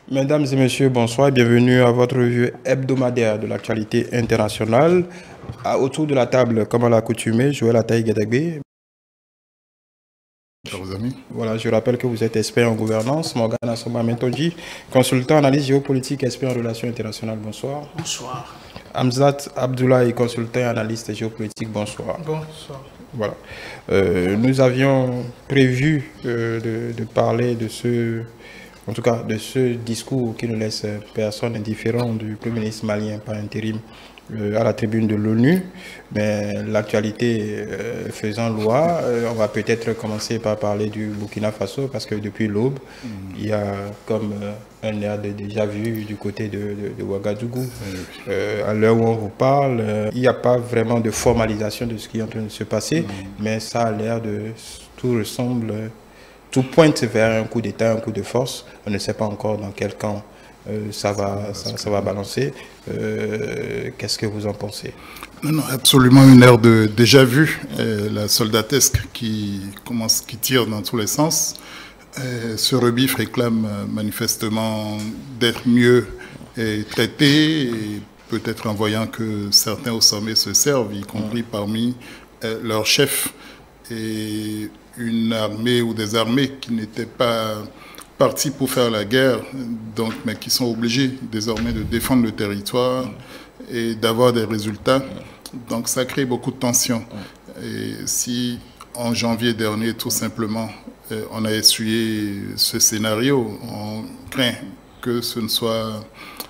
Mesdames et messieurs, bonsoir et bienvenue à votre revue hebdomadaire de l'actualité internationale. Autour de la table, comme à l'accoutumée, Joël Ataï Guédégbé. Chers amis. Voilà, je rappelle que vous êtes expert en gouvernance. Morgan Assoma Mentonji, consultant analyse géopolitique, expert en relations internationales. Bonsoir. Bonsoir. Hamzat Abdoulaye, consultant et analyste géopolitique. Bonsoir. Bonsoir. Voilà. Nous avions prévu de parler de ce... En tout cas, de ce discours qui ne laisse personne indifférent du Premier ministre malien par intérim à la tribune de l'ONU. Mais l'actualité faisant loi, on va peut-être commencer par parler du Burkina Faso parce que depuis l'aube, il y a comme un air de déjà-vu du côté de Ouagadougou. À l'heure où on vous parle, il n'y a pas vraiment de formalisation de ce qui est en train de se passer, mais ça a l'air de... Tout ressemble... Tout pointe vers un coup d'État, un coup de force. On ne sait pas encore dans quel camp ça va balancer. Qu'est-ce que vous en pensez? Non, absolument une ère de déjà-vu. La soldatesque qui tire dans tous les sens. Ce rebif réclame manifestement d'être mieux traité, et peut-être en voyant que certains au sommet se servent, y compris parmi leurs chefs. Et une armée ou des armées qui n'étaient pas parties pour faire la guerre, donc, mais qui sont obligées désormais de défendre le territoire et d'avoir des résultats. Donc ça crée beaucoup de tensions. Et si en janvier dernier, tout simplement, on a essuyé ce scénario, on craint que ce ne soit...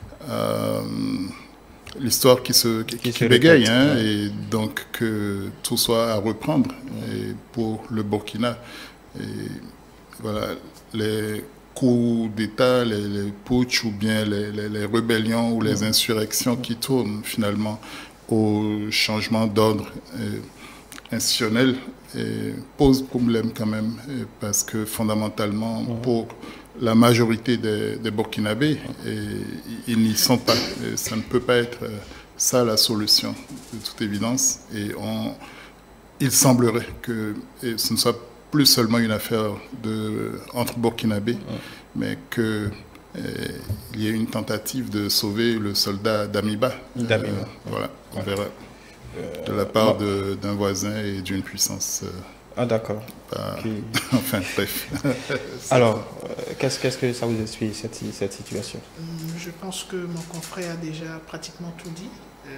l'histoire qui bégaye, hein, et donc que tout soit à reprendre et pour le Burkina. Et voilà, les coups d'État, les putsch ou bien les rébellions ou les insurrections qui tournent finalement au changement d'ordre institutionnel posent problème quand même, parce que fondamentalement, pour la majorité des Burkinabés, ils n'y sont pas. Et ça ne peut pas être ça la solution, de toute évidence. Et il semblerait que ce ne soit plus seulement une affaire entre Burkinabés, mais qu'il y ait une tentative de sauver le soldat Damiba. Voilà, on verra. De la part d'un voisin et d'une puissance... Ah d'accord. Enfin, bref. Alors, qu'est-ce que ça vous explique, cette situation? Je pense que mon confrère a déjà pratiquement tout dit.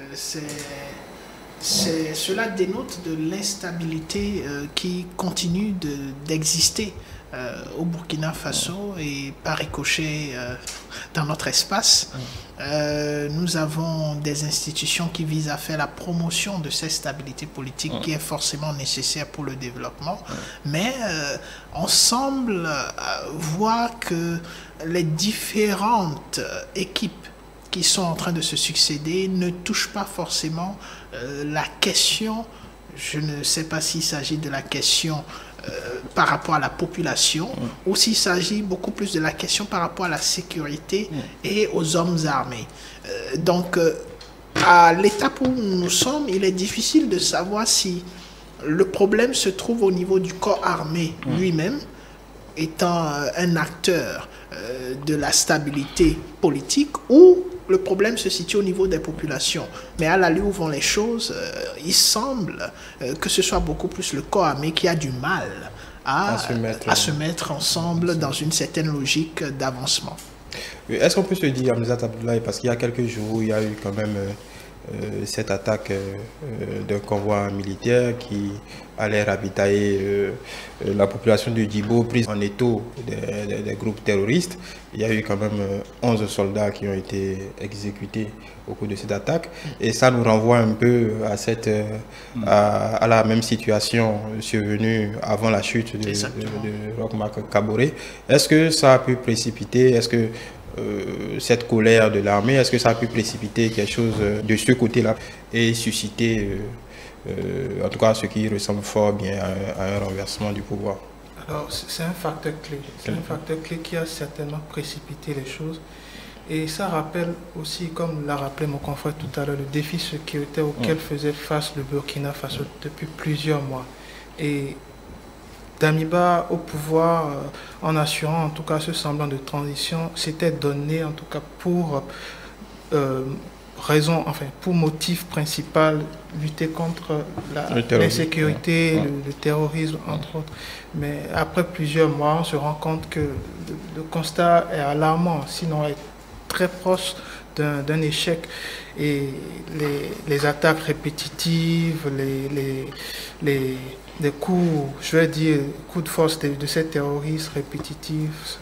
Cela dénote de l'instabilité qui continue d'exister au Burkina Faso et par ricochet dans notre espace. Nous avons des institutions qui visent à faire la promotion de cette stabilité politique qui est forcément nécessaire pour le développement. Mais on semble voir que les différentes équipes qui sont en train de se succéder ne touchent pas forcément la question. Je ne sais pas s'il s'agit de la question par rapport à la population ou s'il s'agit beaucoup plus de la question par rapport à la sécurité et aux hommes armés. Donc, à l'étape où nous sommes, il est difficile de savoir si le problème se trouve au niveau du corps armé lui-même, étant un acteur de la stabilité politique, ou le problème se situe au niveau des populations. Mais à l'allure où vont les choses, il semble que ce soit beaucoup plus le corps armé qui a du mal à se mettre ensemble dans une certaine logique d'avancement. Est-ce qu'on peut se dire, Hamzat Abdoulaye, parce qu'il y a quelques jours, il y a eu quand même cette attaque d'un convoi militaire qui allait ravitailler la population de Djibo, prise en étau des groupes terroristes. Il y a eu quand même 11 soldats qui ont été exécutés au cours de cette attaque. Et ça nous renvoie un peu à la même situation survenue avant la chute de Roch Marc Kaboré. Est-ce que ça a pu précipiter, cette colère de l'armée, est-ce que ça a pu précipiter quelque chose de ce côté-là et susciter, en tout cas, ce qui ressemble fort bien à un renversement du pouvoir? Alors, c'est un facteur clé. C'est un facteur clé qui a certainement précipité les choses. Et ça rappelle aussi, comme l'a rappelé mon confrère tout à l'heure, le défi sécuritaire auquel faisait face le Burkina Faso depuis plusieurs mois. Et Damiba au pouvoir, en assurant en tout cas ce semblant de transition, s'était donné en tout cas pour pour motif principal, lutter contre l'insécurité, le terrorisme, entre autres. Mais après plusieurs mois, on se rend compte que le constat est alarmant, sinon est très proche d'un échec. Et les attaques répétitives, les coups, je vais dire, coups de force de ces terroristes répétitifs,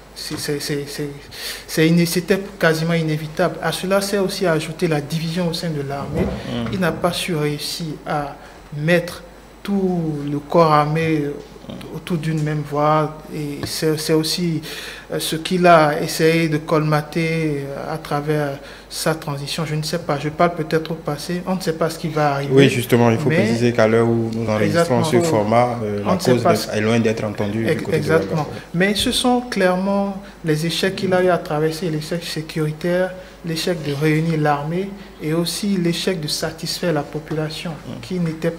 c'était quasiment inévitable. À cela s'est aussi ajouté la division au sein de l'armée. Il n'a pas su réussir à mettre tout le corps armé autour d'une même voie, et c'est aussi ce qu'il a essayé de colmater à travers sa transition. Je ne sais pas, je parle peut-être au passé, on ne sait pas ce qui va arriver. Oui, justement, il faut préciser qu'à l'heure où nous enregistrons ce format, la cause est loin d'être entendue. Exactement, mais ce sont clairement les échecs qu'il a eu à traverser, l'échec sécuritaire, l'échec de réunir l'armée et aussi l'échec de satisfaire la population qui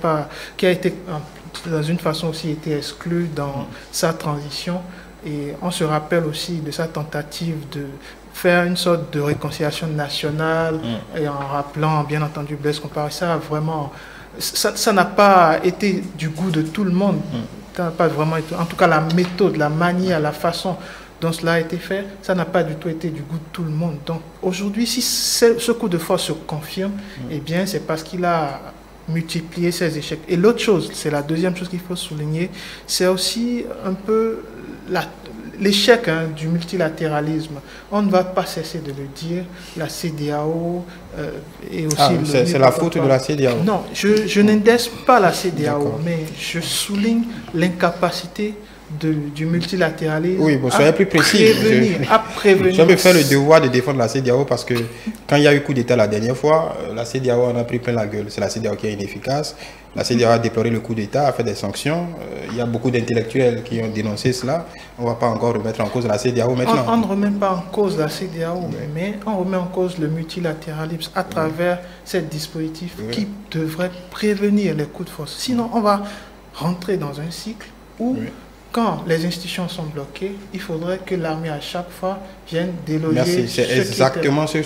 a été dans une façon aussi été exclu dans sa transition. Et on se rappelle aussi de sa tentative de faire une sorte de réconciliation nationale et en rappelant bien entendu Blaise Compaoré. Ça vraiment, ça n'a pas été du goût de tout le monde. Ça n'a pas vraiment été, en tout cas la méthode, la manière, la façon dont cela a été fait, ça n'a pas du tout été du goût de tout le monde. Donc aujourd'hui, si ce coup de force se confirme, eh bien c'est parce qu'il a multiplier ses échecs. Et l'autre chose, c'est la deuxième chose qu'il faut souligner, c'est aussi un peu l'échec du multilatéralisme. On ne va pas cesser de le dire, la CEDEAO et aussi... c'est la faute de la CEDEAO. Non, je n'indexe pas la CEDEAO, mais je souligne l'incapacité du multilatéralisme. Oui, bon, soyez plus précis. À prévenir. Je me fais le devoir de défendre la CEDEAO parce que quand il y a eu coup d'État la dernière fois, la CEDEAO en a pris plein la gueule. C'est la CEDEAO qui est inefficace. La CEDEAO a déploré le coup d'État, a fait des sanctions. Il y a beaucoup d'intellectuels qui ont dénoncé cela. On ne va pas encore remettre en cause la CEDEAO maintenant. On ne remet pas en cause la CEDEAO, mais on remet en cause le multilatéralisme à travers ces dispositifs qui devraient prévenir les coups de force. Sinon, on va rentrer dans un cycle où... Quand les institutions sont bloquées, il faudrait que l'armée à chaque fois vienne déloger. Merci, c'est exactement ce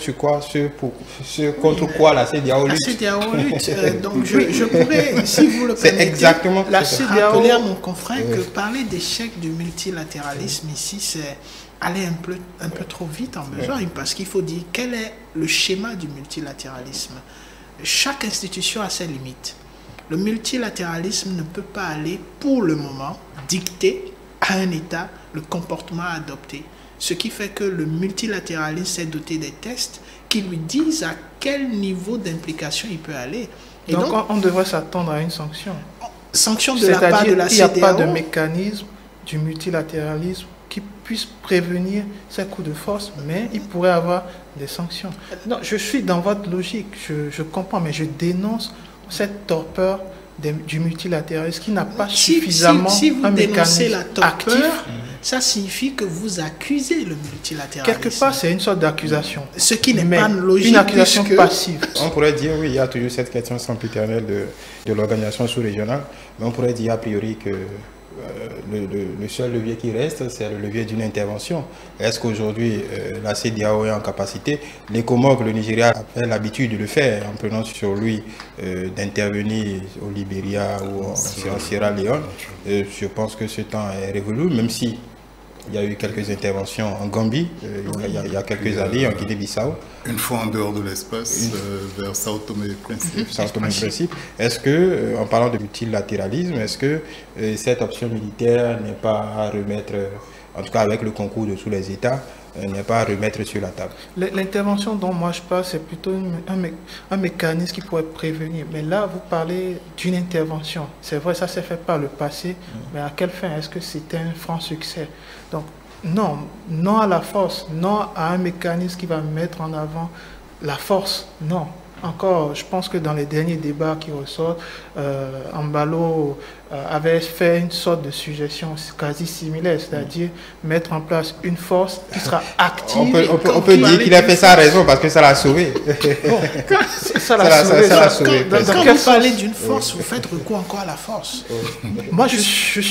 contre quoi la CEDEAO lutte. La CEDEAO lutte. Donc je pourrais, si vous le permettez, exactement rappeler à mon confrère que parler d'échec du multilatéralisme ici, c'est aller un peu trop vite en besogne, parce qu'il faut dire quel est le schéma du multilatéralisme. Chaque institution a ses limites. Le multilatéralisme ne peut pas aller, pour le moment, dicter à un État le comportement à adopter. Ce qui fait que le multilatéralisme s'est doté des tests qui lui disent à quel niveau d'implication il peut aller. Et donc on devrait s'attendre à une sanction. Sanction de la part de la CEDEAO. Il n'y a pas de mécanisme du multilatéralisme qui puisse prévenir ces coups de force, mais il pourrait avoir des sanctions. Non, je suis dans votre logique, je comprends, mais je dénonce cette torpeur du multilatéralisme qui n'a pas suffisamment si vous un dénoncez mécanisme la torpeur, actif. Ça signifie que vous accusez le multilatéralisme. Quelque part, c'est une sorte d'accusation. Ce qui n'est pas logique. Une accusation passive. On pourrait dire, oui, il y a toujours cette question sempiternelle de l'organisation sous-régionale, mais on pourrait dire a priori que le seul levier qui reste, c'est le levier d'une intervention. Est-ce qu'aujourd'hui, la CEDEAO est en capacité? Les Comores, le Nigeria a l'habitude de le faire en prenant sur lui d'intervenir au Libéria ou en Sierra Leone. Je pense que ce temps est révolu, même si il y a eu quelques interventions en Gambie, il y a quelques années, en Guinée-Bissau. Une fois en dehors de l'espace, vers Sao Tomé et Principe. Sao Tomé et Principe. Est-ce que, en parlant de multilatéralisme, est-ce que cette option militaire n'est pas à remettre, en tout cas avec le concours de tous les États, n'est pas à remettre sur la table? L'intervention dont moi je parle, c'est plutôt un mécanisme qui pourrait prévenir. Mais là, vous parlez d'une intervention. C'est vrai, ça s'est fait par le passé, mais à quelle fin? Est-ce que c'était un franc succès? Donc, non à la force, non à un mécanisme qui va mettre en avant la force, non. Encore, je pense que dans les derniers débats qui ressortent, Ambalo avait fait une sorte de suggestion quasi similaire, c'est-à-dire mettre en place une force qui sera active. On peut dire qu'il a fait ça à raison parce que ça l'a sauvé. Bon, ça l'a sauvé. Quand vous parlez d'une force, vous faites recours encore à la force. Moi, je suis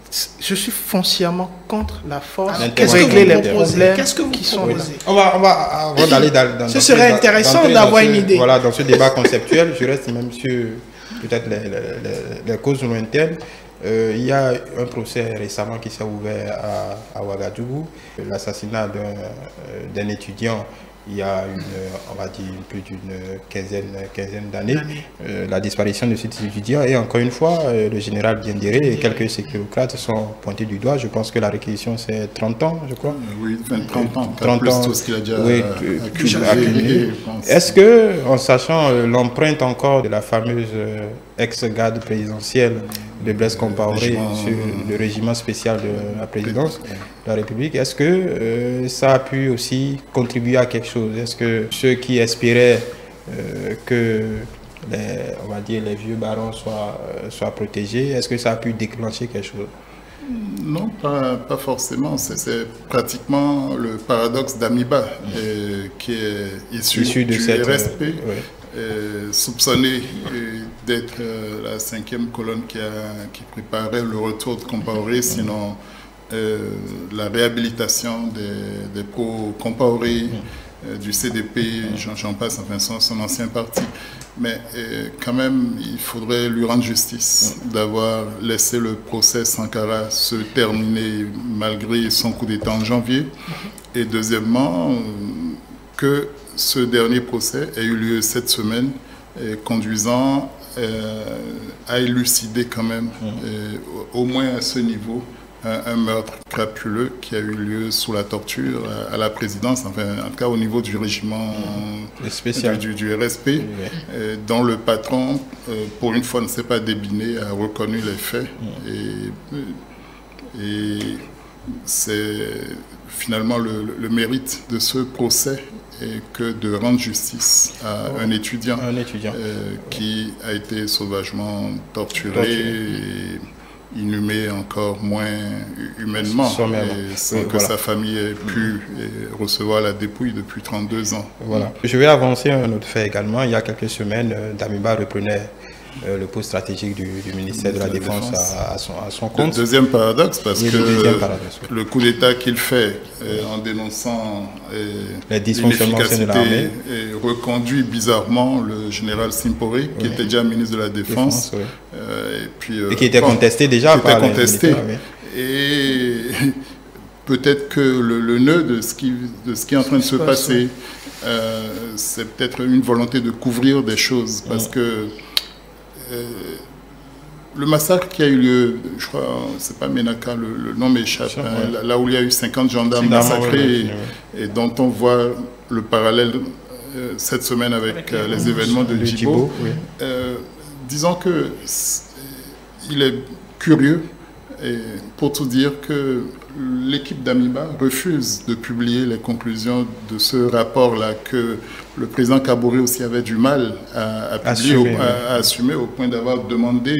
je suis foncièrement contre la force pour régler les problèmes Qu'est-ce que vous qui sont proposez? là. On va avant d'aller dans Ce serait intéressant d'avoir une idée. Voilà, dans ce débat conceptuel, je reste même sur peut-être les causes lointaines. Il y a un procès récemment qui s'est ouvert à Ouagadougou, l'assassinat d'un étudiant il y a on va dire plus d'une quinzaine d'années, la disparition de cet étudiant. Et encore une fois, le général Diendéré et quelques sécurocrates sont pointés du doigt. Je pense que la réquisition c'est 30 ans, je crois. Oui, 30 ans. 30 ans. Tout ce qu'il a déjà accumulé. Est-ce que, en sachant l'empreinte encore de la fameuse ex-garde présidentielle de Blaise Compaoré sur le régiment spécial de la présidence de la République, est-ce que ça a pu aussi contribuer à quelque chose? Est-ce que ceux qui espéraient que on va dire les vieux barons soient protégés, est-ce que ça a pu déclencher quelque chose? Non, pas forcément. C'est pratiquement le paradoxe d'Amiba qui est issu du RSP. Soupçonné d'être la 5e colonne qui préparait le retour de Compaoré, sinon la réhabilitation des pro-Compaoré, du CDP, j'en passe, enfin son ancien parti. Mais quand même, il faudrait lui rendre justice d'avoir laissé le procès Sankara se terminer malgré son coup d'État en janvier. Et deuxièmement, que ce dernier procès a eu lieu cette semaine, conduisant à élucider quand même, au moins à ce niveau, un meurtre crapuleux qui a eu lieu sous la torture à la présidence, enfin en tout cas au niveau du régiment spécial du RSP, dont le patron, pour une fois, ne s'est pas débiné, a reconnu les faits. Et c'est finalement le mérite de ce procès et que de rendre justice à un étudiant, qui a été sauvagement torturé et inhumé encore moins humainement, sans que sa famille ait pu recevoir la dépouille depuis 32 ans. Voilà. Je vais avancer un autre fait également. Il y a quelques semaines, Damiba reprenait le poste stratégique du ministère de la Défense à son compte. Le deuxième paradoxe, parce que le coup d'État qu'il fait en dénonçant l'inefficacité reconduit bizarrement le général Simporé, qui était déjà ministre de la Défense. Et qui était contesté déjà par les militaires. Et peut-être que le nœud de ce qui est en train de se passer, c'est peut-être une volonté de couvrir des choses, parce que le massacre qui a eu lieu, je crois, c'est pas Ménaka, le nom m'échappe, là où il y a eu 50 gendarmes massacrés et dont on voit le parallèle cette semaine avec les événements de Djibo. Disons que il est curieux, et pour tout dire, que l'équipe d'Amiba refuse de publier les conclusions de ce rapport-là que le président Kaboré aussi avait du mal à publier, à assumer, au point d'avoir demandé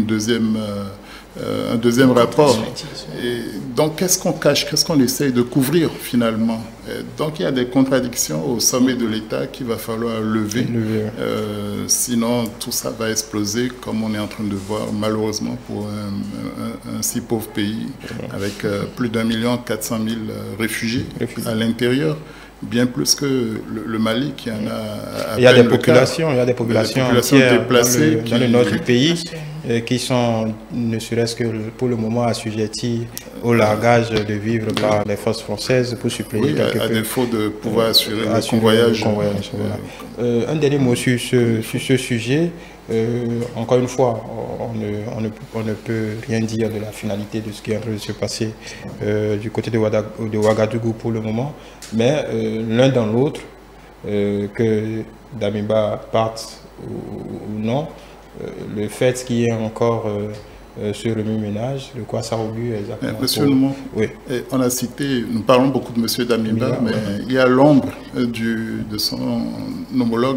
un deuxième rapport. Et donc, qu'est-ce qu'on cache, qu'est-ce qu'on essaye de couvrir finalement? Donc, il y a des contradictions au sommet de l'État qu'il va falloir lever. Sinon, tout ça va exploser, comme on est en train de voir, malheureusement, pour un si pauvre pays, avec plus d'1,4 million réfugiés à l'intérieur. Bien plus que le Mali qui en a. Il y a des populations entières déplacées dans le nord du pays qui sont, ne serait-ce que pour le moment, assujettis au largage de vivre par les forces françaises pour suppléer quelque peu. À défaut de pouvoir assurer le convoyage. Un dernier mot sur ce sujet. Encore une fois, on ne peut rien dire de la finalité de ce qui est en train de se passer du côté de Ouagadougou pour le moment, mais l'un dans l'autre, que Damiba parte ou non, le fait qu'il y ait encore ce remue-ménage, de quoi ça augure exactement? Monsieur Noumon, on a cité, nous parlons beaucoup de M. Damiba, mais il y a l'ombre de son homologue,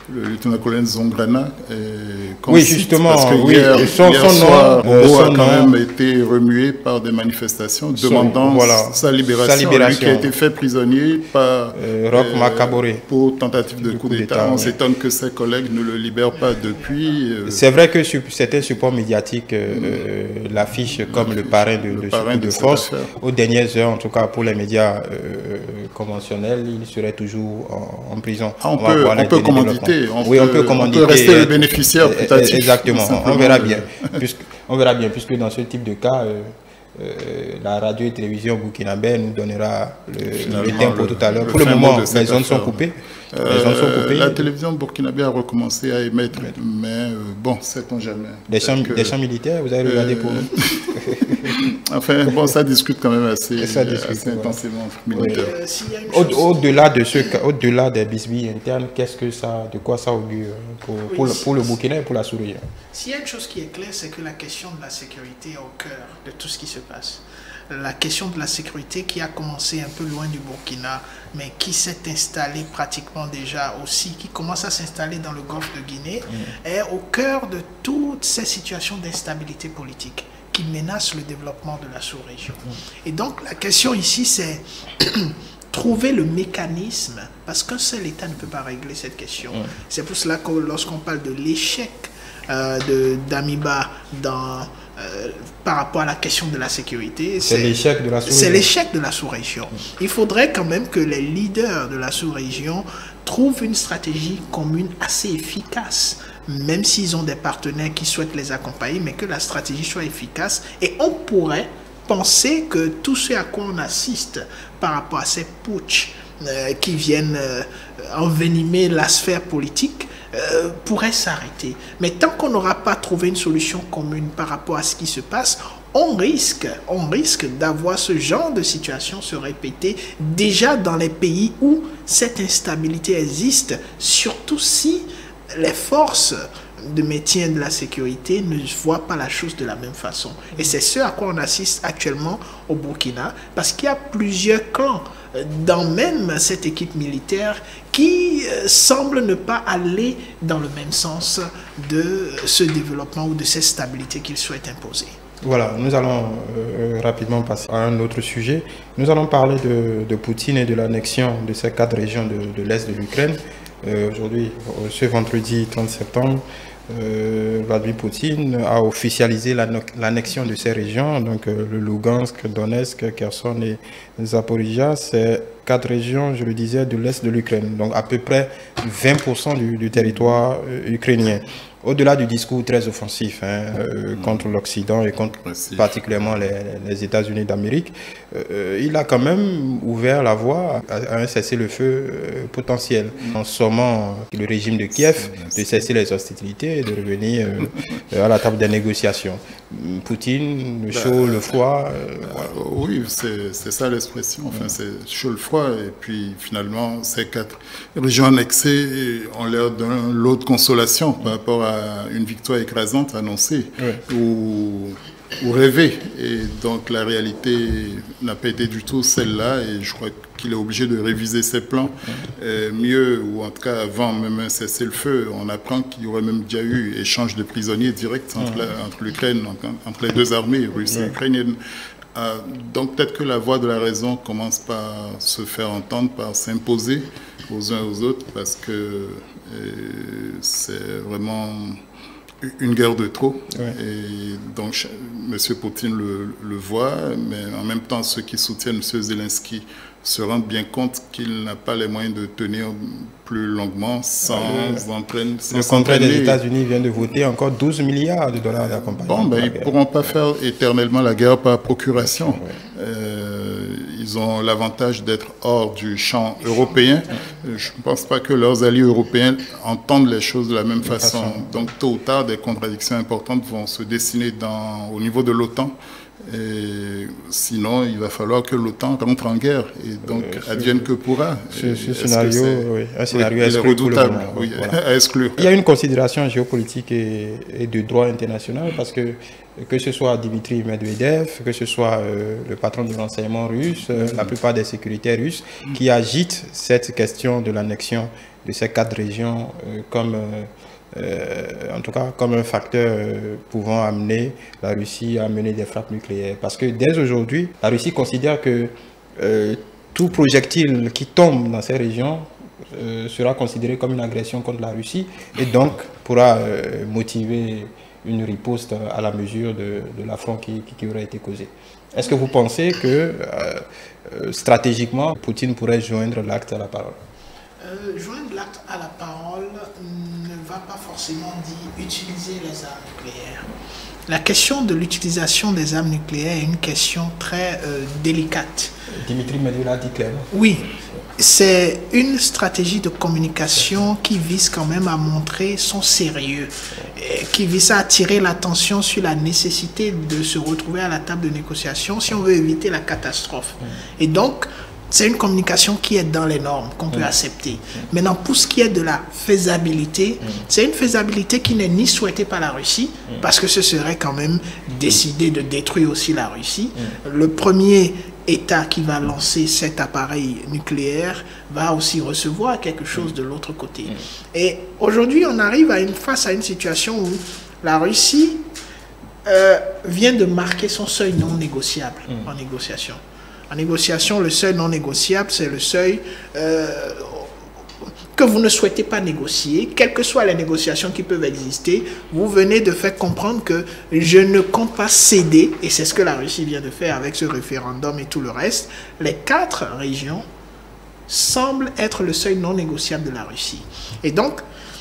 le lieutenant-colonel Zongrana. Oui, justement, parce que oui, hier son soir, Bobo a son quand nom, même été remué par des manifestations demandant sa libération. Lui qui a été fait prisonnier par Roch Makaboré pour tentative de coup d'État. On s'étonne que ses collègues ne le libèrent pas depuis. C'est vrai que certains supports médiatiques l'affichent comme le parrain de ce coup de force. Aux dernières heures, en tout cas pour les médias conventionnels, il serait toujours en prison. On peut commanditer. On peut rester le bénéficiaire putatif. Exactement, on verra bien. Puisque dans ce type de cas, la radio et télévision burkinabé nous donnera le thème pour tout à l'heure. Pour le moment, les zones sont coupées. La télévision burkinabé a recommencé à émettre, mais bon, sait-on jamais. Des champs militaires, vous avez regardé pour nous? Enfin, bon, ça discute quand même assez intensément entre militaires. Au-delà des bisbilles internes, de quoi ça augure pour le Burkina et pour la sous-région? S'il y a une chose qui est claire, c'est que la question de la sécurité est au cœur de tout ce qui se passe. La question de la sécurité qui a commencé un peu loin du Burkina, mais qui s'est installée pratiquement déjà aussi, qui commence à s'installer dans le golfe de Guinée, est au cœur de toutes ces situations d'instabilité politique qui menacent le développement de la sous-région. Et donc la question ici, c'est trouver le mécanisme, parce qu'un seul État ne peut pas régler cette question. C'est pour cela que lorsqu'on parle de l'échec d'Amiba par rapport à la question de la sécurité, c'est l'échec de la sous-région. C'est l'échec de la sous-région. Il faudrait quand même que les leaders de la sous-région trouvent une stratégie commune assez efficace, même s'ils ont des partenaires qui souhaitent les accompagner, mais que la stratégie soit efficace. Et on pourrait penser que tout ce à quoi on assiste par rapport à ces putschs qui viennent envenimer la sphère politique pourrait s'arrêter. Mais tant qu'on n'aura pas trouvé une solution commune par rapport à ce qui se passe, on risque d'avoir ce genre de situation se répéter déjà dans les pays où cette instabilité existe, surtout si les forces de maintien de la sécurité ne voient pas la chose de la même façon. Et c'est ce à quoi on assiste actuellement au Burkina, parce qu'il y a plusieurs clans dans même cette équipe militaire qui semblent ne pas aller dans le même sens de ce développement ou de cette stabilité qu'ils souhaitent imposer. Voilà, nous allons rapidement passer à un autre sujet. Nous allons parler de Poutine et de l'annexion de ces 4 régions de l'Est de l'Ukraine. Aujourd'hui, ce vendredi 30 septembre, Vladimir Poutine a officialisé l'annexion de ces régions, donc le Lugansk, Donetsk, Kherson et Zaporizhia. C'est 4 régions, je le disais, de l'Est de l'Ukraine, donc à peu près 20% du territoire ukrainien. Au-delà du discours très offensif contre l'Occident et contre particulièrement les États-Unis d'Amérique, il a quand même ouvert la voie à un cessez-le-feu potentiel, en sommant le régime de Kiev de cesser les hostilités et de revenir à la table des négociations. Poutine, le chaud, le froid. Oui, c'est ça l'expression. Enfin, c'est chaud, le froid, et puis finalement, ces 4 régions annexées ont l'air d'un lot de consolation par rapport à une victoire écrasante annoncée ou rêvée. Et donc la réalité n'a pas été du tout celle-là, et je crois qu'il est obligé de réviser ses plans. Mieux, ou en tout cas avant même un cessez-le-feu, on apprend qu'il y aurait même déjà eu échange de prisonniers direct entre l'Ukraine, entre les 2 armées, russes et ukrainiennes. Donc peut-être que la voix de la raison commence par se faire entendre, par s'imposer aux uns aux autres, parce que c'est vraiment une guerre de trop. Et donc M. Poutine le voit, mais en même temps ceux qui soutiennent M. Zelensky se rendent bien compte qu'il n'a pas les moyens de tenir plus longuement sans entraîner. Le Congrès des États-Unis vient de voter encore 12 milliards de dollars d'accompagnement. Bon, ils ne pourront pas faire éternellement la guerre par procuration. Ils ont l'avantage d'être hors du champ européen. Je ne pense pas que leurs alliés européens entendent les choses de la même façon. Donc, tôt ou tard, des contradictions importantes vont se dessiner au niveau de l'OTAN. Et sinon, il va falloir que l'OTAN rentre en guerre. Et donc, advienne que pourra. Ce scénario, oui, un scénario redoutable, oui, voilà. À exclure. Il y a une considération géopolitique et de droit international parce que ce soit Dimitri Medvedev, que ce soit le patron du renseignement russe, la plupart des sécuritaires russes, qui agitent cette question de l'annexion de ces 4 régions comme... en tout cas comme un facteur pouvant amener la Russie à mener des frappes nucléaires. Parce que dès aujourd'hui, la Russie considère que tout projectile qui tombe dans ces régions sera considéré comme une agression contre la Russie et donc pourra motiver une riposte à la mesure de l'affront qui aurait été causé. Est-ce que vous pensez que stratégiquement, Poutine pourrait joindre l'acte à la parole? Joindre l'acte à la parole ne va pas forcément dire utiliser les armes nucléaires. La question de l'utilisation des armes nucléaires est une question très délicate. Dimitri Medvedev l'a dit clairement. Oui, c'est une stratégie de communication qui vise quand même à montrer son sérieux, qui vise à attirer l'attention sur la nécessité de se retrouver à la table de négociation si on veut éviter la catastrophe. Et donc, c'est une communication qui est dans les normes, qu'on peut accepter. Maintenant, pour ce qui est de la faisabilité, c'est une faisabilité qui n'est ni souhaitée par la Russie, parce que ce serait quand même décider de détruire aussi la Russie. Le premier État qui va lancer cet appareil nucléaire va aussi recevoir quelque chose de l'autre côté. Et aujourd'hui, on arrive face à une situation où la Russie vient de marquer son seuil non négociable en négociation. En négociation, le seuil non négociable, c'est le seuil que vous ne souhaitez pas négocier, quelles que soient les négociations qui peuvent exister. Vous venez de faire comprendre que je ne compte pas céder, et c'est ce que la Russie vient de faire avec ce référendum et tout le reste. Les 4 régions semblent être le seuil non négociable de la Russie. Et donc,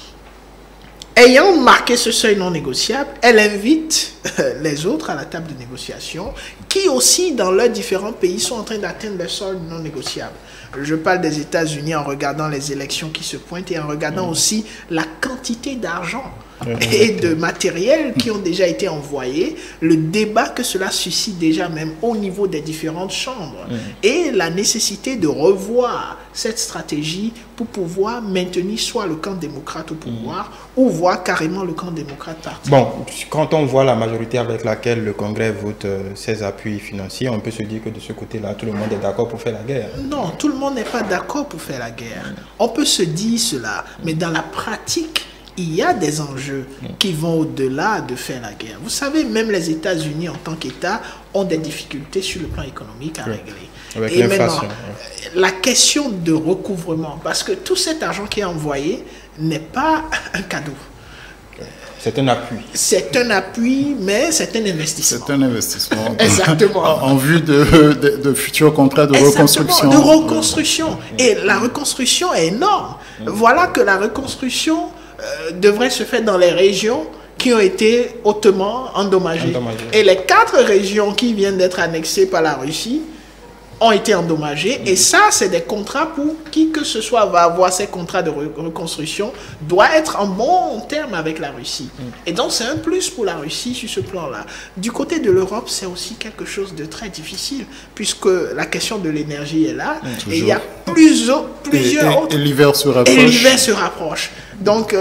ayant marqué ce seuil non négociable, elle invite les autres à la table de négociation qui aussi, dans leurs différents pays, sont en train d'atteindre le seuil non négociable. Je parle des États-Unis en regardant les élections qui se pointent et en regardant aussi la quantité d'argent et de matériel qui ont déjà été envoyés, le débat que cela suscite déjà même au niveau des différentes chambres et la nécessité de revoir cette stratégie pour pouvoir maintenir soit le camp démocrate au pouvoir ou voir carrément le camp démocrate partir. Bon, quand on voit la majorité avec laquelle le Congrès vote ses appuis financiers, on peut se dire que de ce côté-là, tout le monde est d'accord pour faire la guerre. Non, tout le monde n'est pas d'accord pour faire la guerre. On peut se dire cela, mais dans la pratique, il y a des enjeux qui vont au-delà de faire la guerre. Vous savez, même les États-Unis en tant qu'État ont des difficultés sur le plan économique à régler. Avec et maintenant, la question de recouvrement, parce que tout cet argent qui est envoyé n'est pas un cadeau. C'est un appui. C'est un appui, mais c'est un investissement. C'est un investissement. Exactement. En vue de futurs contrats de reconstruction. De reconstruction. Et la reconstruction est énorme. Voilà que la reconstruction devrait se faire dans les régions qui ont été hautement endommagées. Et les 4 régions qui viennent d'être annexées par la Russie ont été endommagées. Et ça, c'est des contrats pour qui que ce soit va avoir ces contrats de reconstruction, doit être en bon terme avec la Russie. Et donc, c'est un plus pour la Russie sur ce plan-là. Du côté de l'Europe, c'est aussi quelque chose de très difficile, puisque la question de l'énergie est là. Et il y a plusieurs autres... Et l'hiver se rapproche. Et l'hiver se rapproche. Donc,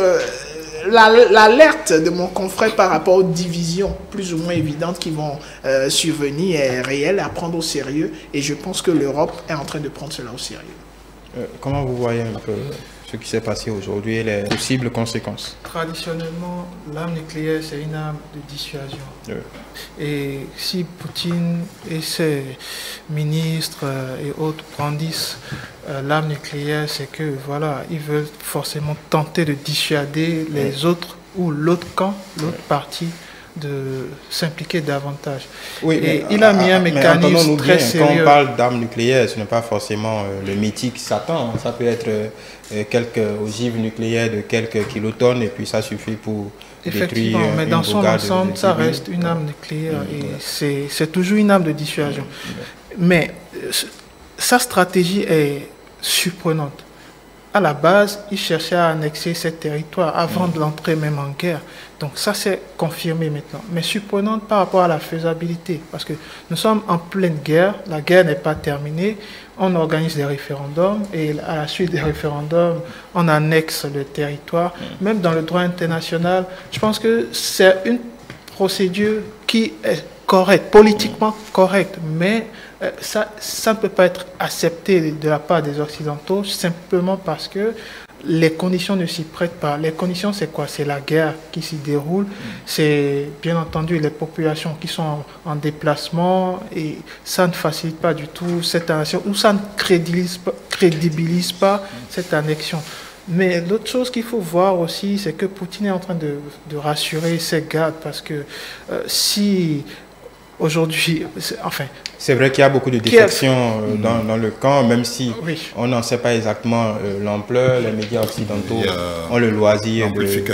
l'alerte de mon confrère par rapport aux divisions plus ou moins évidentes qui vont survenir est réelle, à prendre au sérieux. Et je pense que l'Europe est en train de prendre cela au sérieux. Comment vous voyez un peu ce qui s'est passé aujourd'hui et les possibles conséquences? Traditionnellement, l'arme nucléaire, c'est une arme de dissuasion. Et si Poutine et ses ministres et autres brandissent l'arme nucléaire, c'est que voilà, ils veulent forcément tenter de dissuader les autres ou l'autre camp, l'autre partie, de s'impliquer davantage. Oui, et il a mis un mécanisme très sérieux. Quand on parle d'armes nucléaires, ce n'est pas forcément le mythique Satan. Ça peut être quelques ogives nucléaires de quelques kilotonnes et puis ça suffit pour effectivement, détruire mais dans son ensemble, ça reste une arme nucléaire et c'est toujours une arme de dissuasion. Mais sa stratégie est surprenante. à la base, ils cherchaient à annexer ces territoires avant de l'entrer même en guerre. Donc ça, c'est confirmé maintenant. Mais surprenant par rapport à la faisabilité, parce que nous sommes en pleine guerre, la guerre n'est pas terminée, on organise des référendums et à la suite des référendums, on annexe le territoire. Même dans le droit international, je pense que c'est une procédure qui est correcte, politiquement correcte, mais ça ne peut pas être accepté de la part des Occidentaux simplement parce que les conditions ne s'y prêtent pas. Les conditions, c'est quoi? C'est la guerre qui s'y déroule, c'est bien entendu les populations qui sont en déplacement et ça ne facilite pas du tout cette annexion ou ça ne crédibilise pas cette annexion. Mais l'autre chose qu'il faut voir aussi, c'est que Poutine est en train de rassurer ses gardes parce que si aujourd'hui, enfin... C'est vrai qu'il y a beaucoup de défections dans le camp, même si on n'en sait pas exactement l'ampleur. Les médias occidentaux ont le loisir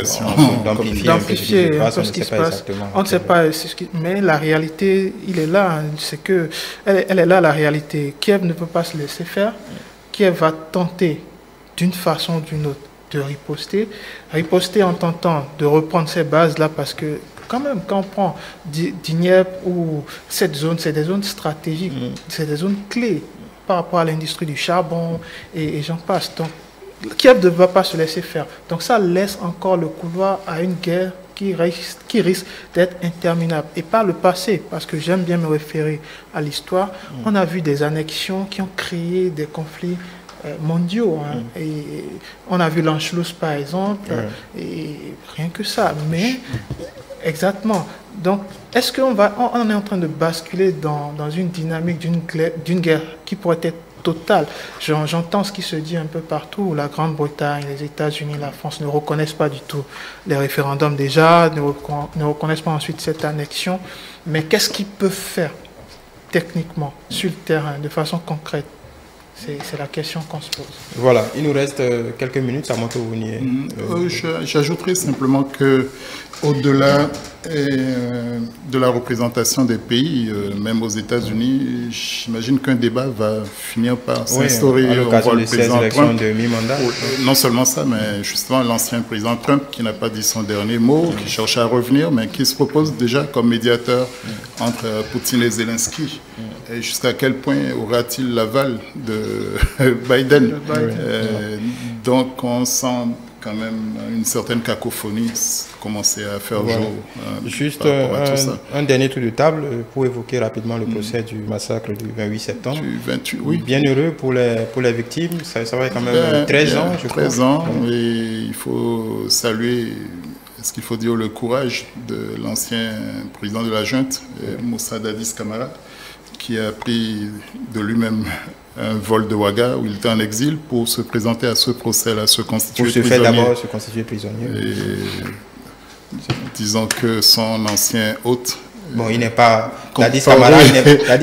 d'amplifier un peu ce qui se passe. On ne sait pas, mais la réalité, il est là. C'est que elle est là, la réalité. Kiev ne peut pas se laisser faire. Kiev va tenter d'une façon ou d'une autre de riposter. Riposter en tentant de reprendre ces bases-là parce que quand même, quand on prend Dniepr ou cette zone, c'est des zones stratégiques, c'est des zones clés par rapport à l'industrie du charbon et j'en passe. Donc, Kiev ne va pas se laisser faire. Donc, ça laisse encore le couloir à une guerre qui risque d'être interminable. Et par le passé, parce que j'aime bien me référer à l'histoire, on a vu des annexions qui ont créé des conflits mondiaux. Et on a vu l'Anschluss, par exemple, et rien que ça. Mais... Exactement. Donc, est-ce qu'on est en train de basculer dans une dynamique d'une guerre qui pourrait être totale? J'entends ce qui se dit un peu partout. La Grande-Bretagne, les États-Unis, la France ne reconnaissent pas du tout les référendums déjà, ne reconnaissent pas ensuite cette annexion. Mais qu'est-ce qu'ils peuvent faire techniquement sur le terrain, de façon concrète? C'est la question qu'on se pose. Voilà, il nous reste quelques minutes à Moto-Ounier. J'ajouterai simplement que au-delà de la représentation des pays, même aux États-Unis, j'imagine qu'un débat va finir par s'instaurer. À l'occasion de ces élections de mi-mandat. Non seulement ça, mais justement l'ancien président Trump qui n'a pas dit son dernier mot, qui cherche à revenir, mais qui se propose déjà comme médiateur entre Poutine et Zelensky. Et jusqu'à quel point aura-t-il l'aval de Biden? Donc on sent quand même une certaine cacophonie commencer à faire jour. Juste un dernier tour de table pour évoquer rapidement le procès du massacre du 28 septembre. Du 28, oui. Bien heureux pour les victimes, ça va quand même 13 ans, je crois. 13 ans, et il faut saluer, est-ce qu'il faut dire, le courage de l'ancien président de la junte, Moussa Dadis Camara, qui a pris de lui-même un vol de Ouaga où il était en exil pour se présenter à ce procès-là, se constituer prisonnier. Pour se faire d'abord se constituer prisonnier. Et disons que son ancien hôte... Bon, il n'est pas... Dadis Camara, il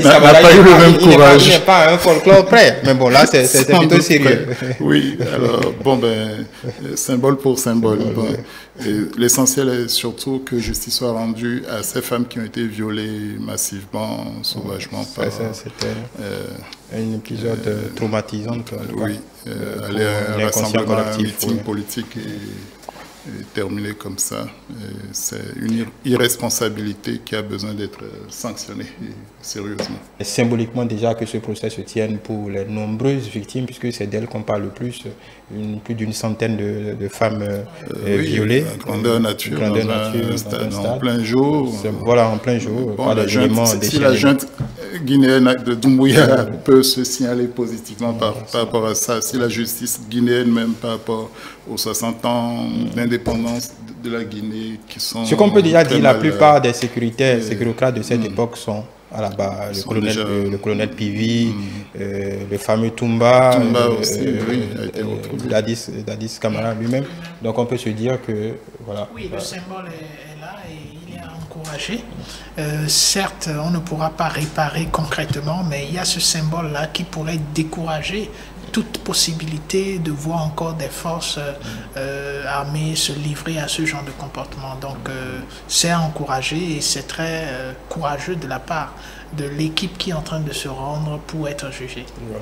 n'est pas un folklore près. Mais bon, là, c'est plutôt sérieux. Oui, alors, bon, symbole pour symbole. Bon. L'essentiel est surtout que justice soit rendue à ces femmes qui ont été violées massivement, sauvagement par... C'était un épisode traumatisant. Oui, aller à un rassemblement, un meeting politique et terminer comme ça, c'est une irresponsabilité qui a besoin d'être sanctionnée sérieusement. Et symboliquement déjà que ce procès se tienne pour les nombreuses victimes, puisque c'est d'elles qu'on parle le plus, plus d'une centaine de femmes violées. Grandeur nature, en plein jour. Voilà, en plein jour. Bon, si la junte guinéenne de Doumbouya peut se signaler positivement par rapport à ça, si la justice guinéenne même par rapport aux 60 ans d'indépendance de la Guinée qui sont... Ce qu'on peut déjà dire, la plupart des sécurocrates de cette époque sont à la base, le colonel Pivi, le fameux Toumba aussi, a été retrouvé. Dadis Camara lui-même. Donc on peut se dire que... Voilà, oui, le symbole est là et il est à encourager. Certes, on ne pourra pas réparer concrètement, mais il y a ce symbole-là qui pourrait décourager toute possibilité de voir encore des forces armées se livrer à ce genre de comportement. Donc c'est à encourager et c'est très courageux de la part de l'équipe qui est en train de se rendre pour être jugée. Voilà.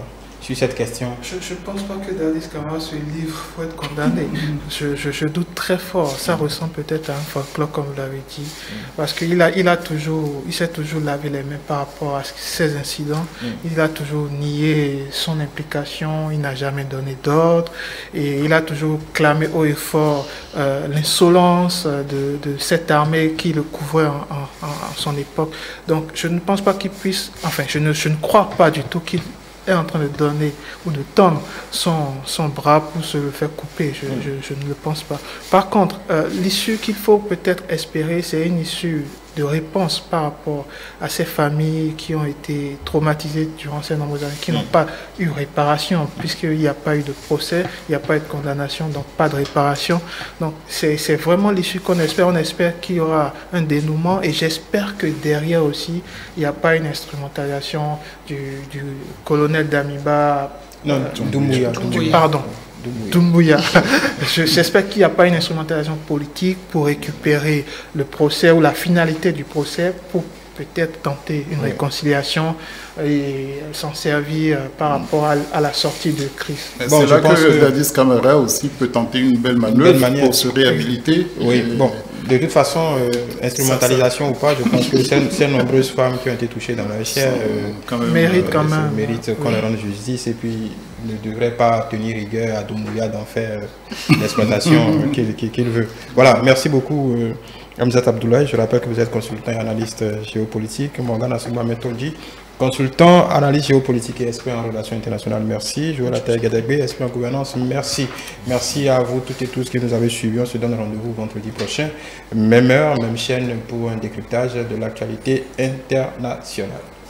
sur cette question? Je ne pense pas que Dadis Camara se livre pour être condamné. Je doute très fort. Ça ressemble peut-être à un folklore, comme vous l'avez dit, parce qu'il s'est toujours lavé les mains par rapport à ces incidents. Il a toujours nié son implication, il n'a jamais donné d'ordre, et il a toujours clamé haut et fort l'insolence de cette armée qui le couvrait en son époque. Donc je ne pense pas qu'il puisse, enfin je ne crois pas du tout qu'il est en train de donner ou de tendre son bras pour se le faire couper. Je ne le pense pas. Par contre, l'issue qu'il faut peut-être espérer, c'est une issue de réponse par rapport à ces familles qui ont été traumatisées durant ces nombreuses années, qui n'ont pas eu réparation, puisqu'il n'y a pas eu de procès, il n'y a pas eu de condamnation, donc pas de réparation. Donc c'est vraiment l'issue qu'on espère. On espère qu'il y aura un dénouement, et j'espère que derrière aussi, il n'y a pas une instrumentalisation du colonel Damiba. Non, Doumbouya. Pardon. Doumbouya. J'espère qu'il n'y a pas une instrumentalisation politique pour récupérer le procès ou la finalité du procès pour peut-être tenter une réconciliation et s'en servir par rapport à la sortie de crise. C'est là que Dadis Camara aussi peut tenter une belle manœuvre pour se réhabiliter. Oui, bon. De toute façon, instrumentalisation ou pas, je pense que ces nombreuses femmes qui ont été touchées dans leur chair méritent quand même qu'on leur rende justice, et puis ne devrait pas tenir rigueur à Doumbouya d'en faire l'exploitation qu'il veut. Voilà, merci beaucoup Hamzat Abdoulaye. Je rappelle que vous êtes consultant et analyste géopolitique. Morgan Assouma Metodji, consultant, analyste géopolitique et expert en relations internationales. Merci. Joël Ataïgadegbe, expert en gouvernance. Merci. Merci à vous toutes et tous qui nous avez suivis. On se donne rendez-vous vendredi prochain. Même heure, même chaîne pour un décryptage de l'actualité internationale.